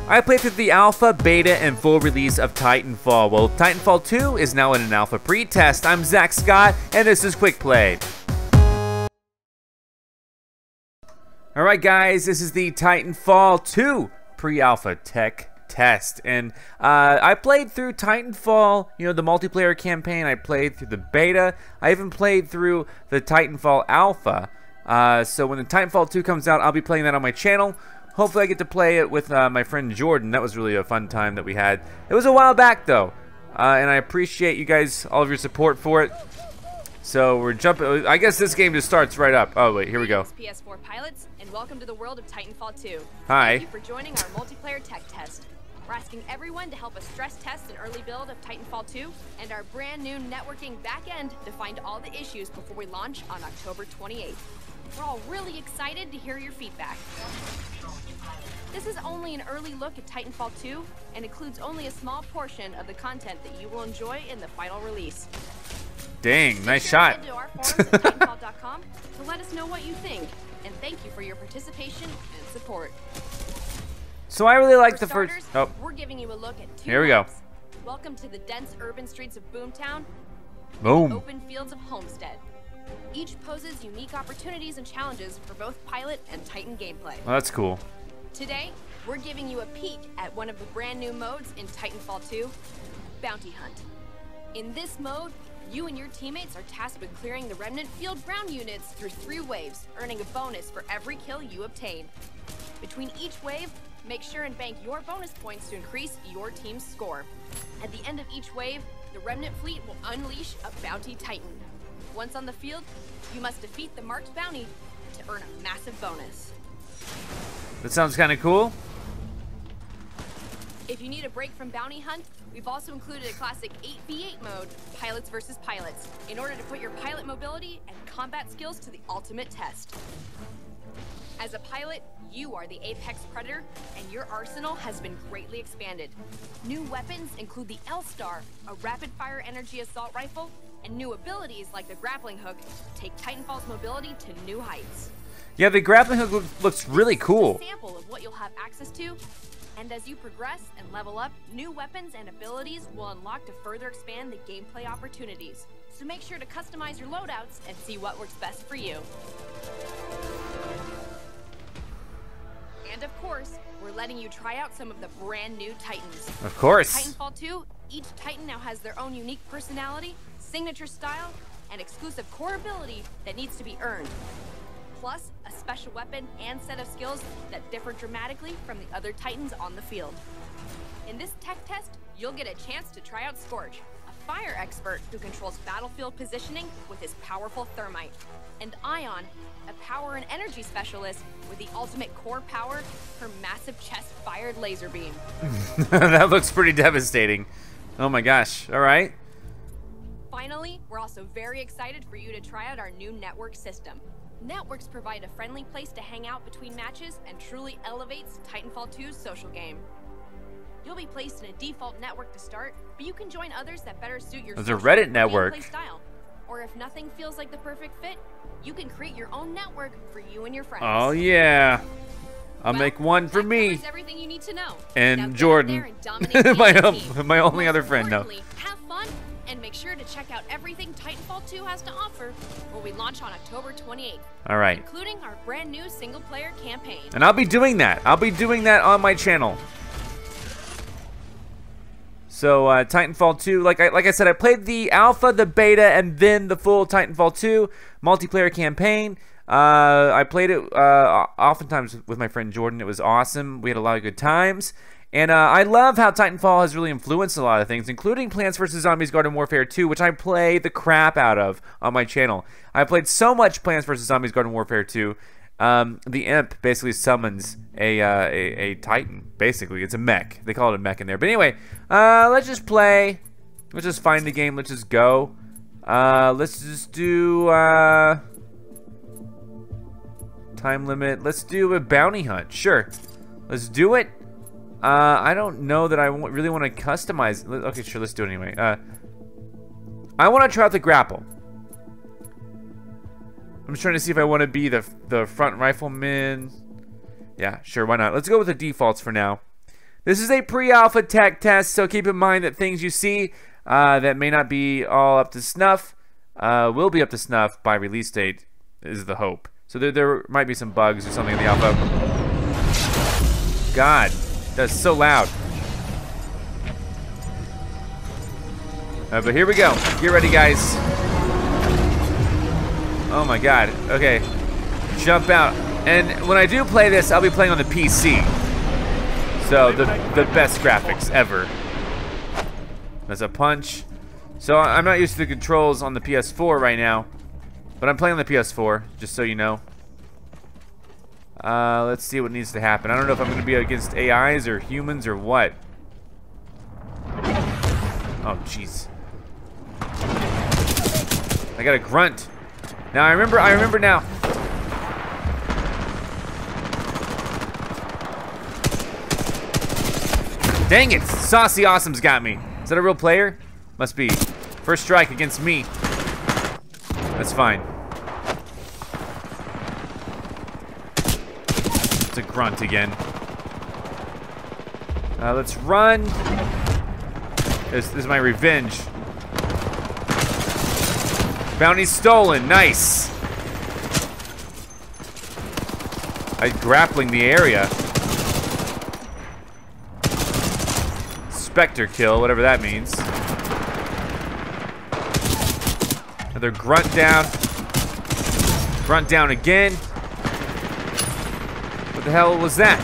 I played through the alpha, beta, and full release of Titanfall. Well, Titanfall 2 is now in an alpha pre-test. I'm Zach Scott, and this is Quick Play. Alright guys, this is the Titanfall 2 pre-alpha tech test. And I played through Titanfall, you know, the multiplayer campaign. I played through the beta. I even played through the Titanfall alpha. So when the Titanfall 2 comes out, I'll be playing that on my channel. Hopefully I get to play it with my friend Jordan. That was really a fun time that we had. It was a while back though, and I appreciate you guys, all of your support for it. So we're jumping. I guess this game just starts right up. Oh wait, here we go. PS4 pilots, and welcome to the world of Titanfall 2. Hi. Thank you for joining our multiplayer tech test. We're asking everyone to help us stress test an early build of Titanfall 2 and our brand new networking backend to find all the issues before we launch on October 28th. We're all really excited to hear your feedback. This is only an early look at Titanfall 2 and includes only a small portion of the content that you will enjoy in the final release. Dang, nice shot. Head to our forums at titanfall.com to let us know what you think, and thank you for your participation and support. So I really like the starters, first. Oh, we're giving you a look at two here we go. maps. Welcome to the dense urban streets of Boomtown, Boom. open fields of Homestead. Each poses unique opportunities and challenges for both pilot and Titan gameplay. Well, that's cool. Today, we're giving you a peek at one of the brand new modes in Titanfall 2, Bounty Hunt. In this mode, you and your teammates are tasked with clearing the Remnant field ground units through 3 waves, earning a bonus for every kill you obtain. Between each wave, make sure and bank your bonus points to increase your team's score. At the end of each wave, the Remnant fleet will unleash a Bounty Titan. Once on the field, you must defeat the marked bounty to earn a massive bonus. That sounds kind of cool. If you need a break from Bounty Hunt, we've also included a classic 8v8 mode, Pilots vs. Pilots, in order to put your pilot mobility and combat skills to the ultimate test. As a pilot, you are the apex predator, and your arsenal has been greatly expanded. New weapons include the L-Star, a rapid-fire energy assault rifle, and new abilities like the grappling hook take Titanfall's mobility to new heights. Yeah, the grappling hook looks really cool. A sample of what you'll have access to, and as you progress and level up, new weapons and abilities will unlock to further expand the gameplay opportunities. So make sure to customize your loadouts and see what works best for you. And of course, we're letting you try out some of the brand new Titans. Of course. Titanfall 2, each Titan now has their own unique personality, signature style, and exclusive core ability that needs to be earned. Plus, a special weapon and set of skills that differ dramatically from the other Titans on the field. In this tech test, you'll get a chance to try out Scorch, a fire expert who controls battlefield positioning with his powerful thermite, and Ion, a power and energy specialist with the ultimate core power, her massive chest-fired laser beam. That looks pretty devastating. Oh my gosh, all right. Finally, we're also very excited for you to try out our new network system. Networks provide a friendly place to hang out between matches and truly elevates Titanfall 2's social game. You'll be placed in a default network to start, but you can join others that better suit your There's a Reddit network. gameplay style. Or if nothing feels like the perfect fit, you can create your own network for you and your friends. Oh yeah. I'll make one for me. Everything you need to know. And Jordan. my only other friend, no. Have fun and make sure to check out everything Titanfall 2 has to offer where we launch on October 28th. All right. Including our brand new single player campaign. And I'll be doing that. I'll be doing that on my channel. So Titanfall 2, like I said, I played the alpha, the beta, and then the full Titanfall 2 multiplayer campaign. I played it oftentimes with my friend Jordan. It was awesome. We had a lot of good times. And I love how Titanfall has really influenced a lot of things, including Plants vs. Zombies Garden Warfare 2, which I play the crap out of on my channel. I played so much Plants vs. Zombies Garden Warfare 2. The imp basically summons a Titan. Basically, it's a mech. They call it a mech in there. But anyway, let's just play. Let's just find the game. Let's just go. Let's just do time limit. Let's do a bounty hunt. Sure. Let's do it. I don't know that I really want to customize. Okay, sure. Let's do it anyway. I want to try out the grapple. I'm just trying to see if I want to be the front rifleman. Yeah, sure, why not? Let's go with the defaults for now. This is a pre-alpha tech test, so keep in mind that things you see that may not be all up to snuff will be up to snuff by release date, is the hope. So there might be some bugs or something in the alpha. God, that's so loud. But here we go. Get ready, guys. Oh my God. Okay. Jump out. And when I do play this, I'll be playing on the PC. So the best graphics ever. That's a punch. So I'm not used to the controls on the PS4 right now, but I'm playing on the PS4, just so you know. Let's see what needs to happen. I don't know if I'm going to be against AIs or humans or what. Oh, jeez. I got a grunt. Now I remember now. Dang it! Saucy Awesome's got me. Is that a real player? Must be. First strike against me. That's fine. It's a grunt again. Let's run. This is my revenge. Bounty stolen. Nice. I'm grappling the area. Spectre kill, whatever that means. Another grunt down. Grunt down again. What the hell was that?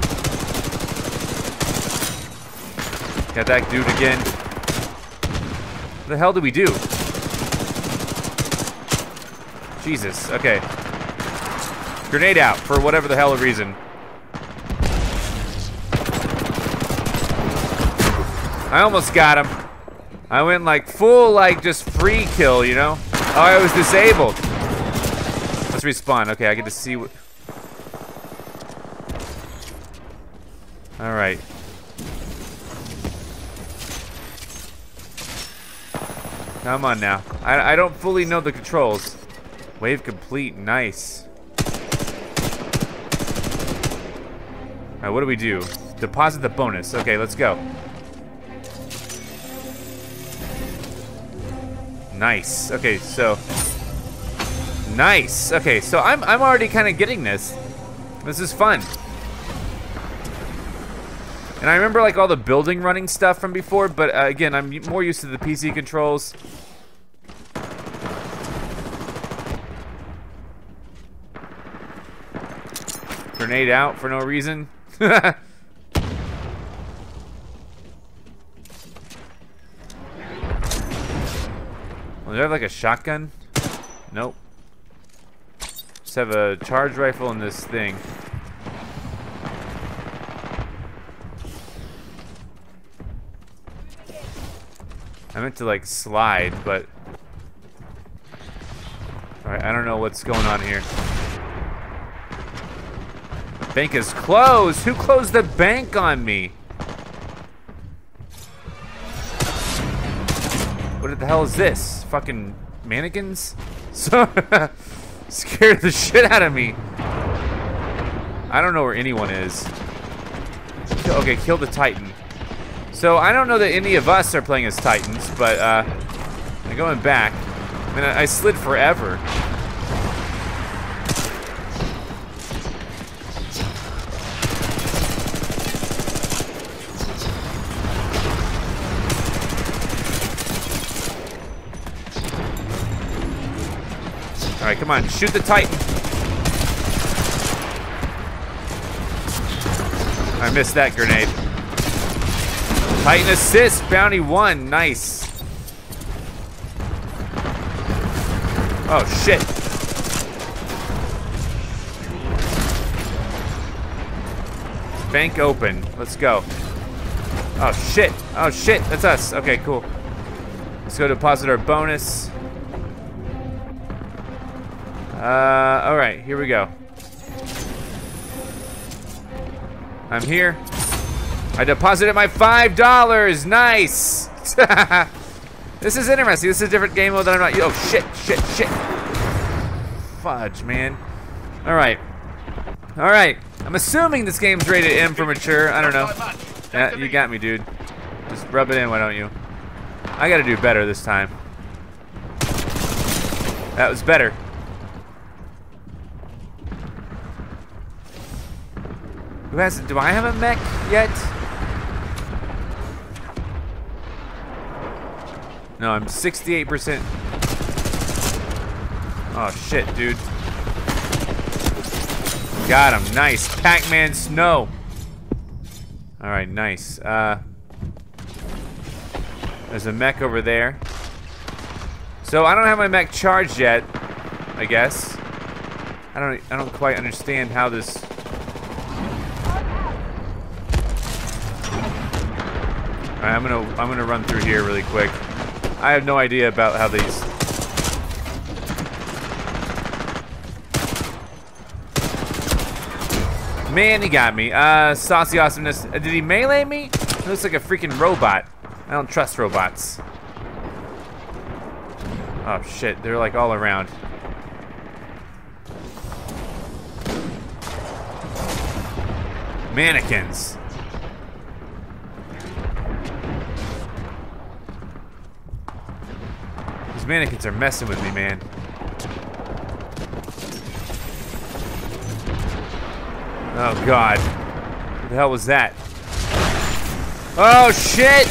Got that dude again. What the hell did we do? Jesus, okay. Grenade out for whatever the hell reason. I almost got him. I went like full, like just free kill, you know? Oh, I was disabled. Let's respawn. Okay, I get to see what. All right. Come on now. I don't fully know the controls. Wave complete. Nice. All right, what do we do? Deposit the bonus. Okay, let's go. Nice. Okay, so nice. Okay, so I'm already kind of getting this. This is fun. And I remember like all the building running stuff from before, but again, I'm more used to the PC controls. Grenade out for no reason. Do I have like a shotgun? Nope. Just have a charge rifle and this thing. I meant to like slide, but alright, I don't know what's going on here. Bank is closed! Who closed the bank on me? What the hell is this? Fucking mannequins? So scared the shit out of me. I don't know where anyone is. Okay, kill the Titan. So I don't know that any of us are playing as Titans, but I'm going back. I mean, I slid forever. Alright, come on, shoot the Titan. I missed that grenade. Titan assist, bounty 1, nice. Oh shit. Bank open, let's go. Oh shit, that's us. Okay, cool. Let's go deposit our bonus. Alright, here we go. I'm here. I deposited my $5. Nice. This is interesting. This is a different game mode that I'm not. Oh shit. Fudge, man. All right. I'm assuming this game's rated M for mature. I don't know. Yeah, you got me, dude. Just rub it in, why don't you? I gotta do better this time. That was better. Who has it? Do I have a mech yet? No, I'm 68%. Oh shit, dude. Got him. Nice. Pac-Man Snow. Alright, nice. There's a mech over there. So I don't have my mech charged yet, I guess. I don't quite understand how this. Alright, I'm gonna run through here really quick. I have no idea about how these. Man, he got me. Saucy Awesomeness. Did he melee me? He looks like a freaking robot. I don't trust robots. Oh shit, they're like all around. Mannequins. These mannequins are messing with me, man. Oh god. What the hell was that? Oh shit!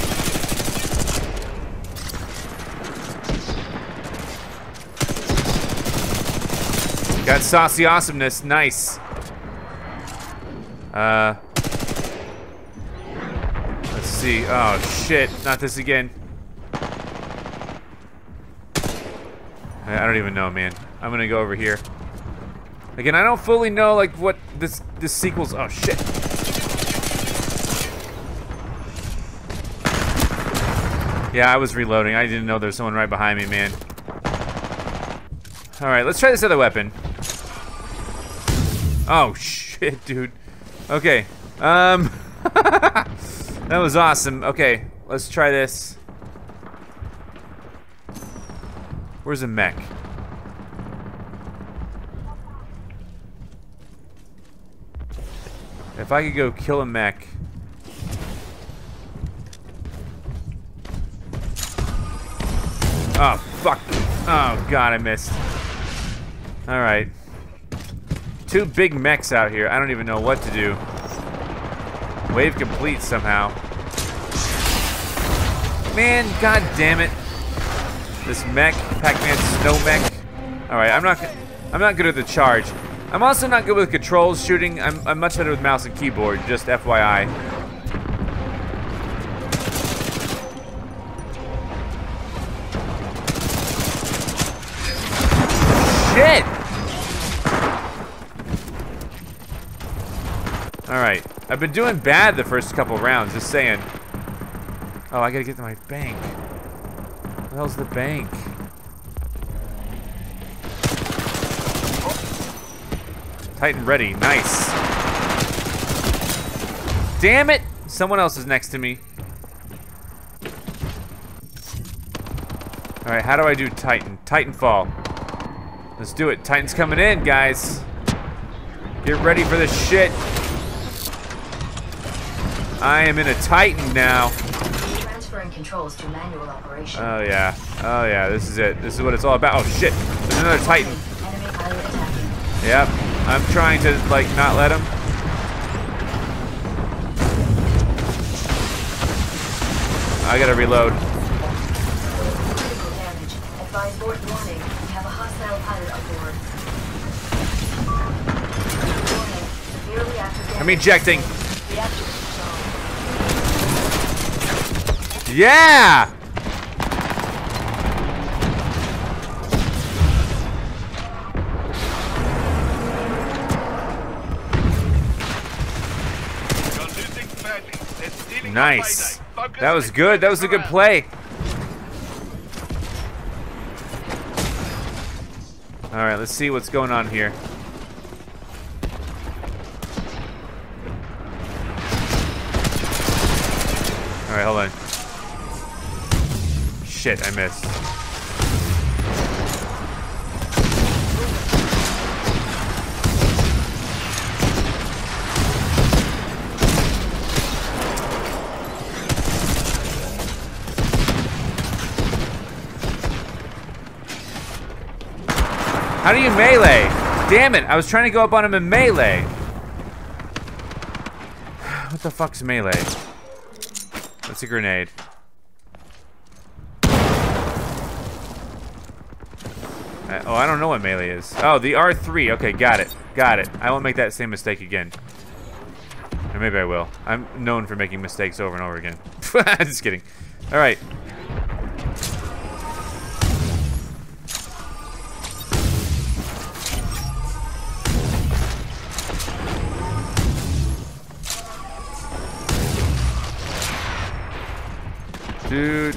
Got Saucy Awesomeness, nice. Let's see. Oh shit, not this again. I don't even know, man. I'm gonna go over here. Again, I don't fully know like what this sequel's. Oh shit. Yeah, I was reloading. I didn't know there was someone right behind me, man. All right, let's try this other weapon. Oh shit, dude. Okay. That was awesome. Okay, let's try this. Where's a mech? If I could go kill a mech. Oh, fuck. Oh, God, I missed. Alright. Two big mechs out here. I don't even know what to do. Wave complete somehow. Man, god damn it. This mech, Pac-Man Snow mech. Alright, I'm not good at the charge. I'm also not good with controls shooting. I'm much better with mouse and keyboard, just FYI. Shit! Alright, I've been doing bad the first couple rounds, just saying. Oh, I gotta get to my bank. Where the hell's the bank? Titan ready, nice. Damn it! Someone else is next to me. Alright, how do I do Titan? Titanfall. Let's do it. Titan's coming in, guys. Get ready for this shit. I am in a Titan now. Transferring controls to manual operation. Oh yeah. Oh yeah, this is it. This is what it's all about. Oh shit. There's another Titan. Enemy pilot attacking. Yep. I'm trying to like not let him. I gotta reload. Critical damage. Advise board warning. We have a hostile pilot aboard. Warning. Severely active damage. I'm ejecting. Reactor control. Yeah! Nice. That was good. That was a good play. All right, let's see what's going on here. All right, hold on. Shit, I missed. How do you melee? Damn it, I was trying to go up on him in melee. What the fuck's melee? That's a grenade. Oh, I don't know what melee is. Oh, the R3. Okay, got it. Got it. I won't make that same mistake again. Or maybe I will. I'm known for making mistakes over and over again. Just kidding. All right. Dude.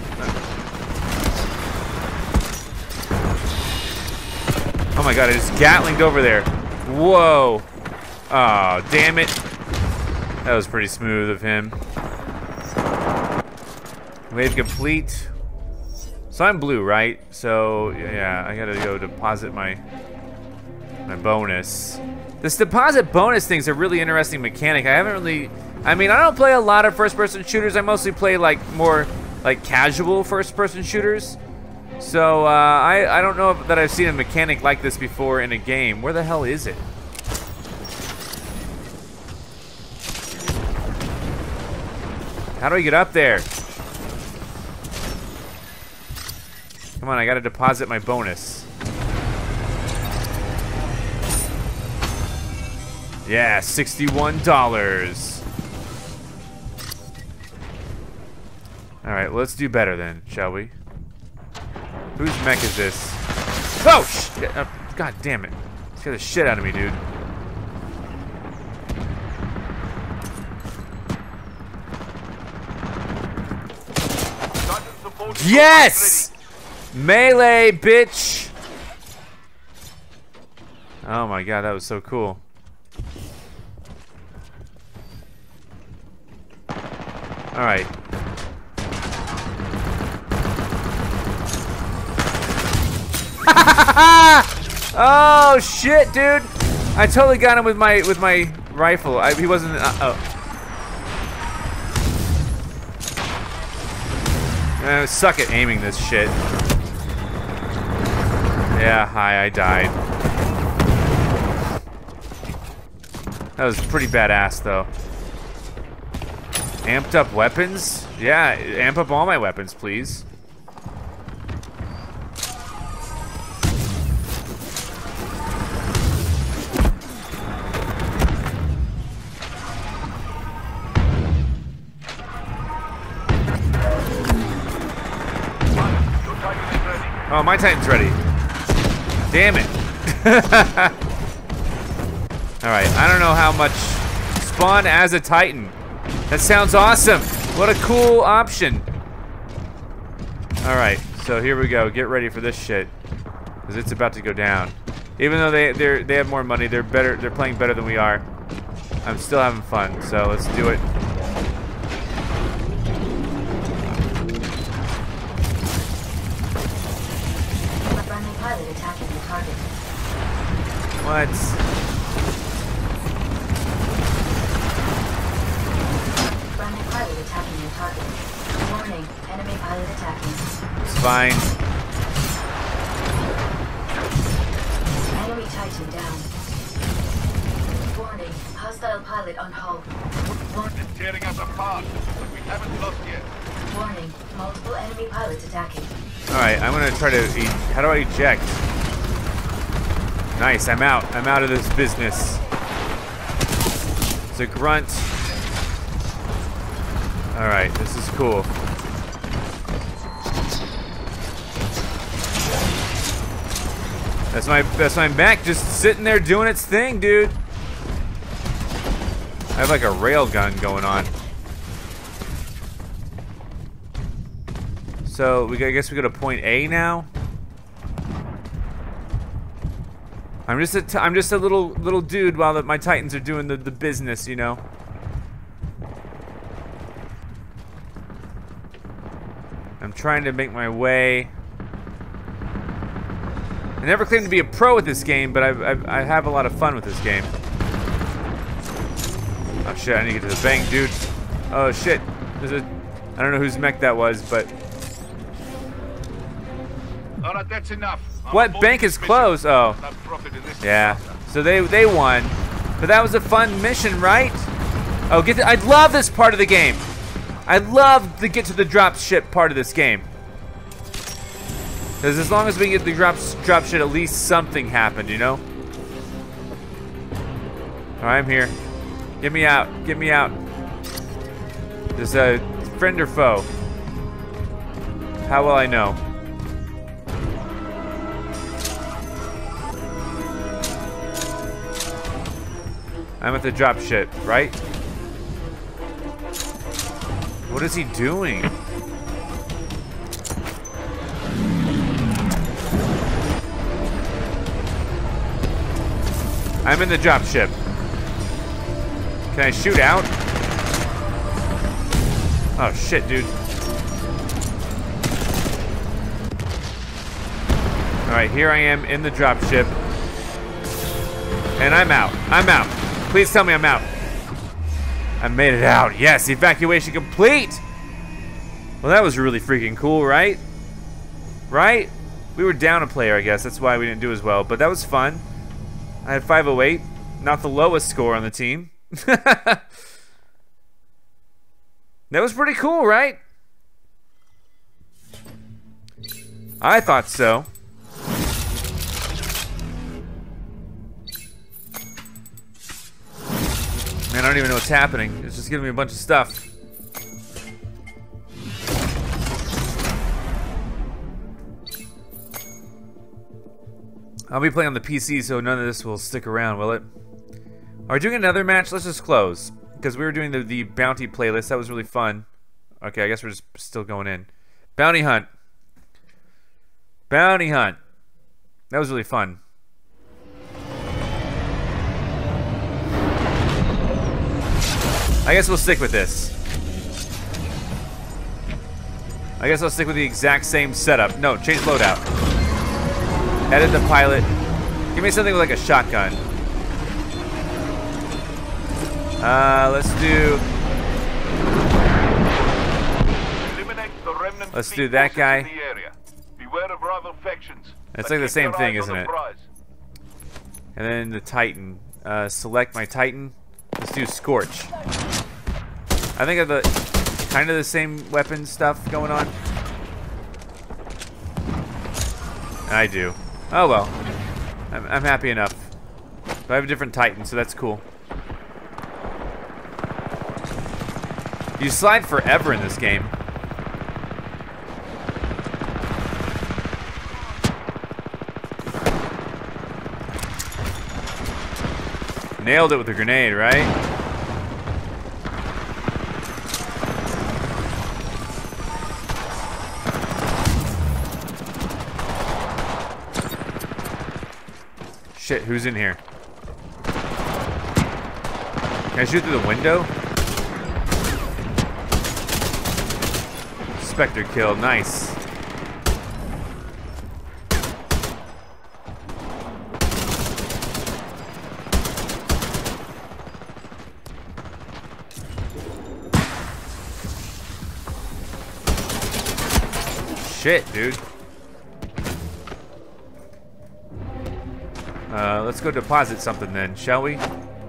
Oh my god, I just gatlinged over there. Whoa. Oh, damn it. That was pretty smooth of him. Wave complete. So I'm blue, right? So, yeah, I gotta go deposit my bonus. This deposit bonus thing's a really interesting mechanic. I haven't really... I mean, I don't play a lot of first-person shooters. I mostly play, like, more, like, casual first-person shooters. So, I don't know that I've seen a mechanic like this before in a game. Where the hell is it? How do I get up there? Come on, I gotta deposit my bonus. Yeah, $61. Alright, let's do better then, shall we? Whose mech is this? Oh, shit! God damn it. Scared the shit out of me, dude. Yes! Melee, bitch! Oh my god, that was so cool. Alright. Oh shit, dude! I totally got him with my rifle. He wasn't. Suck at aiming this shit. Yeah, hi, I died. That was pretty badass, though. Amped up weapons? Yeah, amp up all my weapons, please. Oh, my Titan's ready. Damn it. Alright, I don't know how much. Spawn as a Titan. That sounds awesome. What a cool option. Alright, so here we go. Get ready for this shit. Because it's about to go down. Even though they have more money, they're playing better than we are. I'm still having fun, so let's do it. Pilot attacking the target. What? Friendly pilot attacking your target. Warning, enemy pilot attacking. It's fine. Enemy Titan down. Warning, hostile pilot on hull. It's tearing us apart, but we haven't lost yet. Warning, multiple enemy pilots attacking. Alright, I'm gonna try to how do I eject? Nice, I'm out. I'm out of this business. It's a grunt. Alright, this is cool. That's my mech just sitting there doing its thing, dude. I have like a rail gun going on. So I guess we go to point A now. I'm just a little dude while my Titans are doing the business, you know. I'm trying to make my way. I never claimed to be a pro at this game, but I have a lot of fun with this game. Oh shit! I need to get to the bank, dude. Oh shit! I don't know whose mech that was, but. Alright, that's enough. What bank is closed? Oh, yeah. So they won, but that was a fun mission, right? Oh, I love this part of the game. I love to get to the drop ship part of this game. Because as long as we get the drop ship, at least something happened, you know? All right, I'm here. Get me out. Get me out. There's a friend or foe. How will I know? I'm at the drop ship, right? What is he doing? I'm in the drop ship. Can I shoot out? Oh shit, dude. Alright, here I am in the drop ship. And I'm out. I'm out. Please tell me I'm out. I made it out. Yes, evacuation complete. Well, that was really freaking cool, right? Right? We were down a player, I guess. That's why we didn't do as well. But that was fun. I had 508. Not the lowest score on the team. That was pretty cool, right? I thought so. Man, I don't even know what's happening. It's just giving me a bunch of stuff. I'll be playing on the PC, so none of this will stick around, will it? Are we doing another match? Let's just close. Because we were doing the bounty playlist. That was really fun. Okay, I guess we're just still going in. Bounty hunt. Bounty hunt. That was really fun. I guess we'll stick with this. I guess I'll stick with the exact same setup. No, change loadout. Edit the pilot. Give me something with like a shotgun. Let's do that guy. It's like the same thing, isn't it? And then the Titan. Select my Titan. Let's do Scorch. I think of the kind of the same weapon stuff going on. I do. Oh well. I'm happy enough. But I have a different Titan, so that's cool. You slide forever in this game. Nailed it with a grenade, right? Shit, who's in here? Can I shoot through the window? Spectre kill, nice. Shit, dude. Let's go deposit something then, shall we?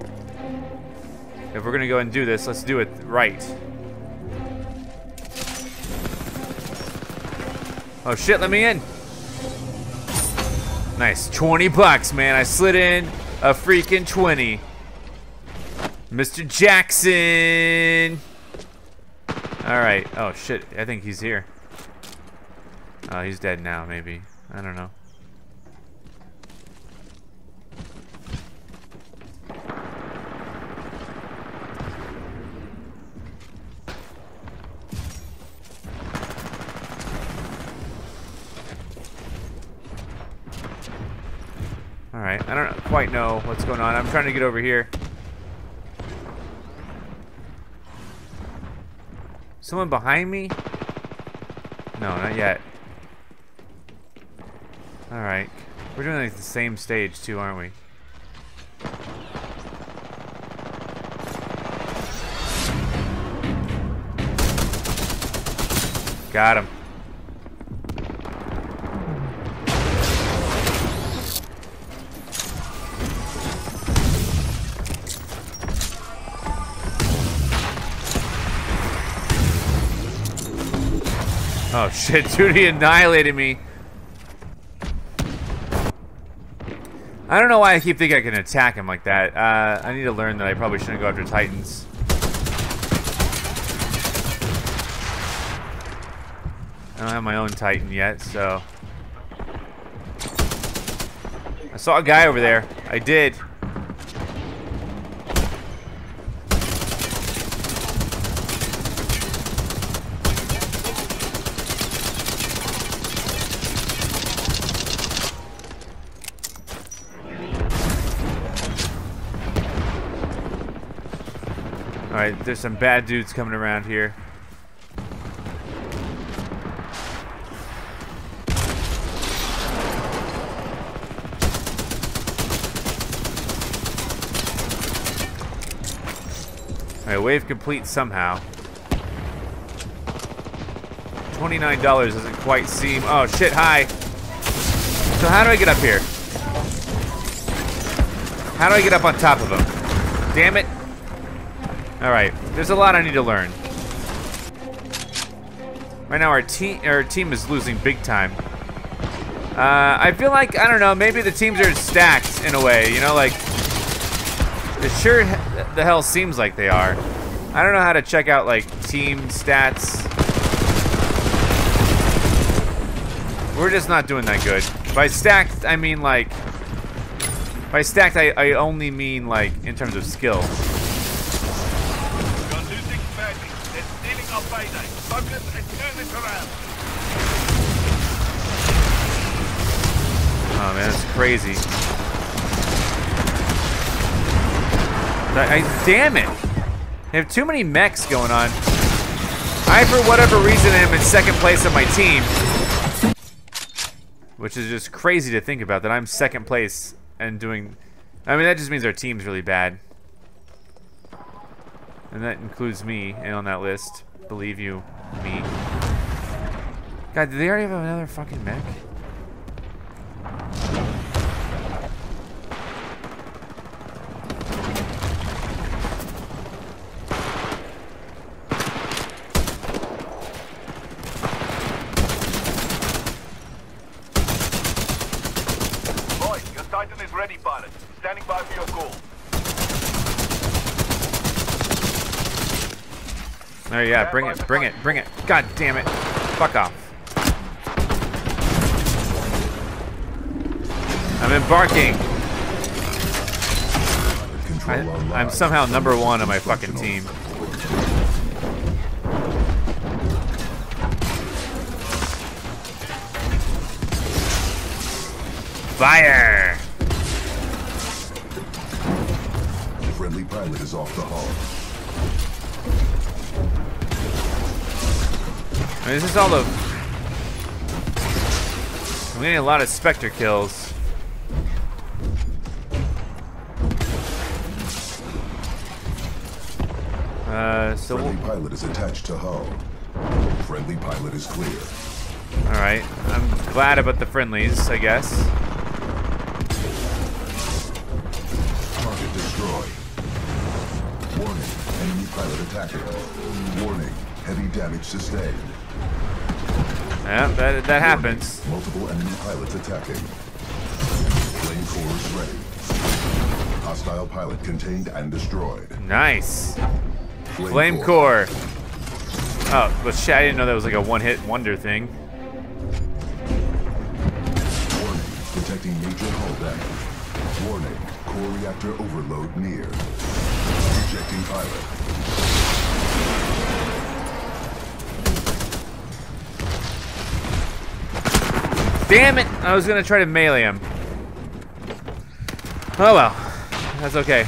If we're gonna go and do this, let's do it right. Oh shit, let me in. Nice, 20 bucks, man. I slid in a freaking 20. Mr. Jackson. All right, oh shit, I think he's here. Oh, he's dead now, maybe. I don't know. Alright, I don't quite know what's going on. I'm trying to get over here. Someone behind me? No, not yet. Alright. We're doing like the same stage too, aren't we? Got him. Oh shit, dude, he annihilated me. I don't know why I keep thinking I can attack him like that. I need to learn that I probably shouldn't go after Titans. I don't have my own Titan yet, so... I saw a guy over there. I did. Alright, there's some bad dudes coming around here. Alright, wave complete somehow. $29 doesn't quite seem... Oh shit, hi! So how do I get up here? How do I get up on top of him? Damn it! Alright, there's a lot I need to learn. Right now our team is losing big time. I feel like, I don't know, maybe the teams are stacked in a way, you know, like... It sure the hell seems like they are. I don't know how to check out, like, team stats. We're just not doing that good. By stacked, I mean, like... By stacked, I only mean, like, in terms of skill. Oh man, that's crazy. Damn it! They have too many mechs going on. I, for whatever reason, am in second place on my team. Which is just crazy to think about, that I'm second place and doing... I mean, that just means our team's really bad. And that includes me on that list. Believe you me. God, did they already have another fucking mech? Boy, your Titan is ready, pilot. Standing by for your call. Oh yeah, bring it, bring it, bring it. God damn it. Fuck off. I'm embarking. I'm somehow number one on my fucking team. Fire! Friendly pilot is off the hull. I mean, this is all the... I'm getting a lot of Spectre kills. So Friendly pilot is attached to hull. Friendly pilot is clear. Alright, I'm glad about the friendlies, I guess. Target destroyed. Warning, enemy pilot attacking. Warning, heavy damage sustained. Yeah, that happens. Multiple enemy pilots attacking. Flame cores ready. Hostile pilot contained and destroyed. Nice. Flame core. Oh, but shit, I didn't know that was like a one-hit wonder thing. Warning, detecting major hull damage. Warning, core reactor overload near. Ejecting pilot. Damn it! I was gonna try to melee him. Oh well. That's okay.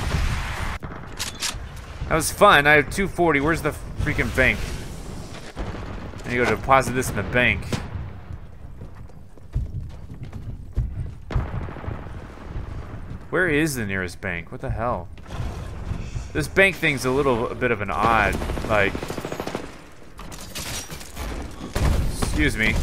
That was fun. I have 240. Where's the freaking bank? I need to go deposit this in the bank. Where is the nearest bank? What the hell? This bank thing's a bit of an odd, like... Excuse me.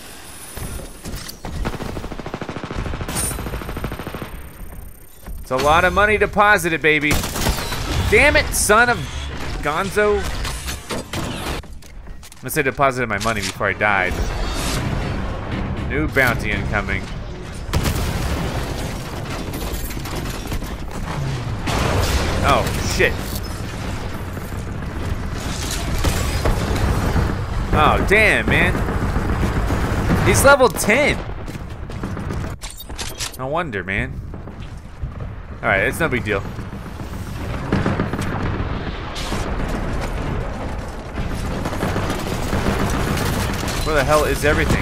It's a lot of money deposited, baby. Damn it, son of Gonzo. Unless I deposited my money before I died. New bounty incoming. Oh, shit. Oh, damn, man. He's level 10. No wonder, man. Alright, it's no big deal. Where the hell is everything?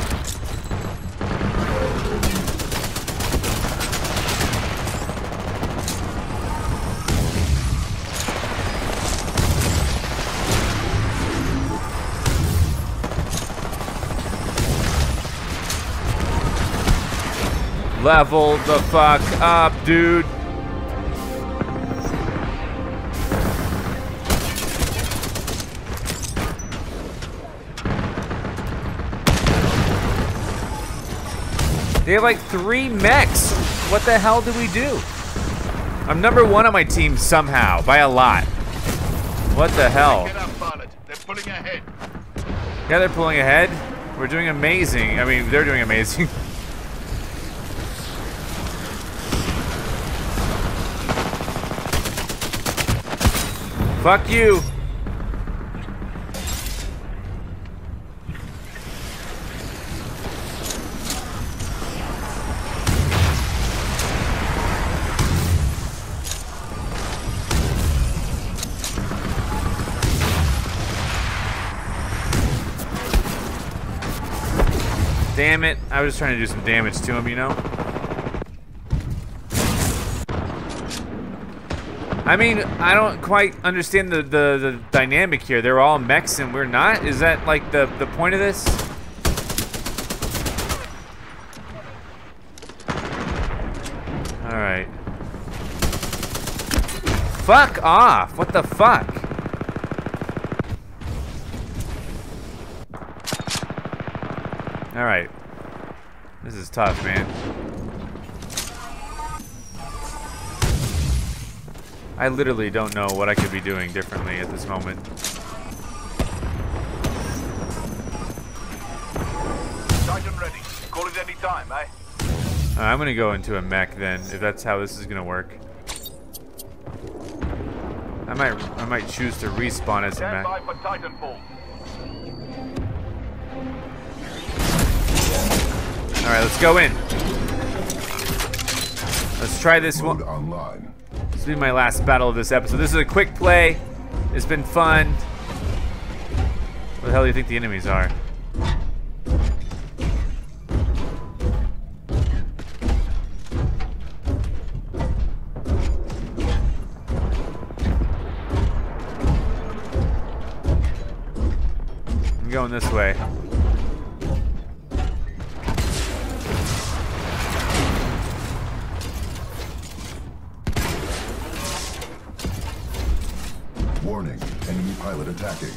Level the fuck up, dude. They have like 3 mechs. What the hell do we do? I'm number 1 on my team somehow, by a lot. What the hell? Get up, pilot. They're pulling ahead. Yeah, they're pulling ahead. We're doing amazing. I mean, they're doing amazing. Fuck you. Damn it. I was just trying to do some damage to him, you know? I mean, I don't quite understand the dynamic here. They're all mechs and we're not? Is that like the point of this? Alright. Fuck off! What the fuck? Alright. This is tough, man. I literally don't know what I could be doing differently at this moment. Titan ready. Call it any time, eh? I'm gonna go into a mech then, if that's how this is gonna work. I might choose to respawn as a Stand mech. by for Titanfall. Alright, let's go in. Let's try this Mode one. online. This will be my last battle of this episode. This is a quick play. It's been fun. What the hell do you think the enemies are? I'm going this way. Warning, enemy pilot attacking.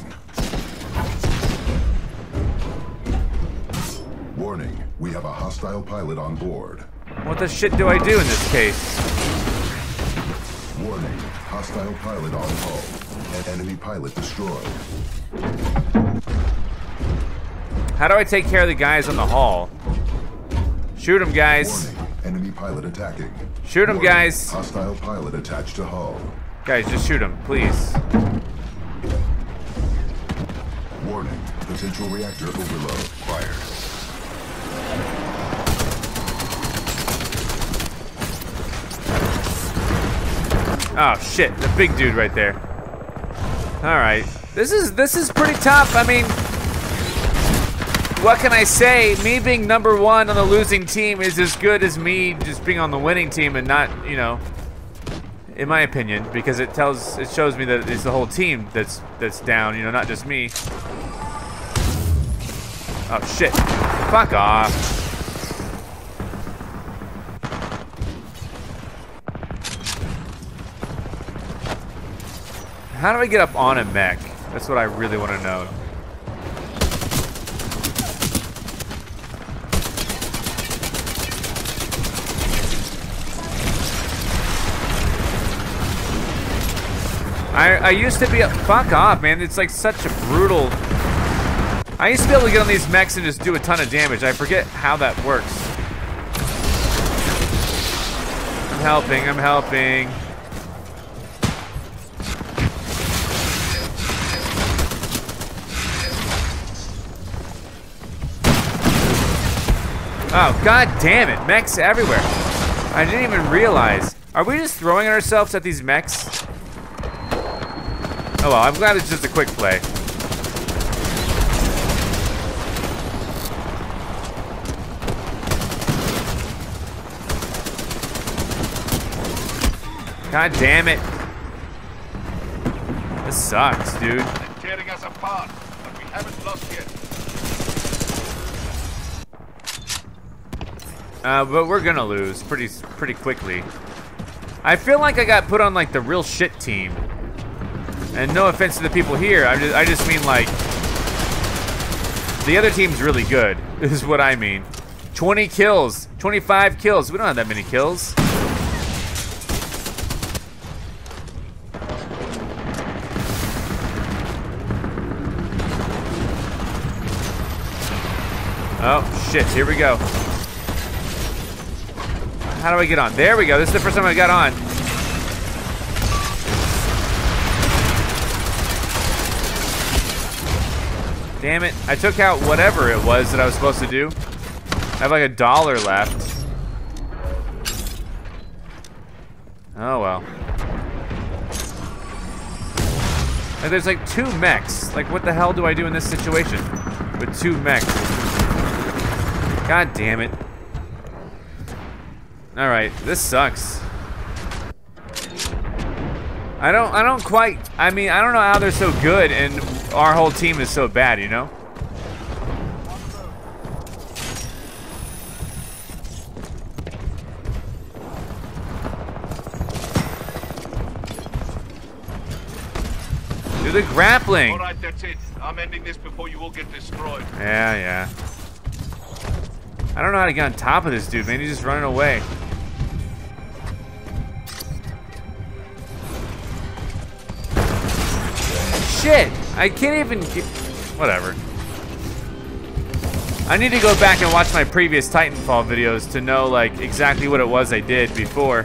Warning, we have a hostile pilot on board. What the shit do I do in this case? Warning, hostile pilot on hull. And enemy pilot destroyed. How do I take care of the guys on the hull? Shoot them, guys. Warning, enemy pilot attacking. Shoot 'em, Warning, guys. Hostile pilot attached to hull. Guys, just shoot them, please. Warning, potential reactor overload. Fire. Oh shit, the big dude right there. Alright. This is pretty tough. I mean, what can I say? Me being number 1 on the losing team is as good as me just being on the winning team and not, you know, in my opinion, because it shows me that it's the whole team that's down, you know, not just me. Oh shit. Fuck off. How do I get up on a mech? That's what I really want to know. I used to be a... Fuck off, man. It's like such a brutal... I used to be able to get on these mechs and just do a ton of damage. I forget how that works. I'm helping, I'm helping. Oh, god damn it. Mechs everywhere. I didn't even realize. Are we just throwing ourselves at these mechs? Oh well, I'm glad it's just a quick play. God damn it. This sucks, dude. They're tearing us apart, but we haven't lost yet. But we're gonna lose pretty quickly. I feel like I got put on like the real shit team. And no offense to the people here, I just mean like the other team's really good. Is what I mean. 20 kills, 25 kills. We don't have that many kills. Oh shit, here we go. How do I get on? There we go. This is the first time I got on. Damn it. I took out whatever it was that I was supposed to do. I have like $1 left. Oh well. Like, there's like 2 mechs. Like what the hell do I do in this situation? With 2 mechs. God damn it. All right, this sucks. I don't quite, I mean, I don't know how they're so good and our whole team is so bad, you know? Do the grappling. All right, that's it. I'm ending this before you all get destroyed. Yeah. I don't know how to get on top of this dude, man. He's just running away. Shit! I can't even get... Whatever. I need to go back and watch my previous Titanfall videos to know, like, exactly what it was I did before.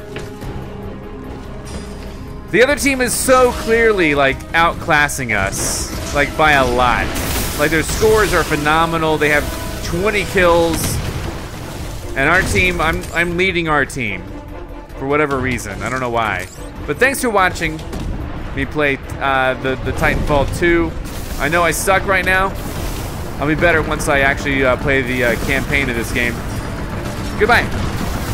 The other team is so clearly, like, outclassing us. Like, by a lot. Like, their scores are phenomenal. They have 20 kills. And our team, I'm leading our team. For whatever reason. I don't know why. But thanks for watching me play the Titanfall 2. I know I suck right now. I'll be better once I actually play the campaign of this game. Goodbye.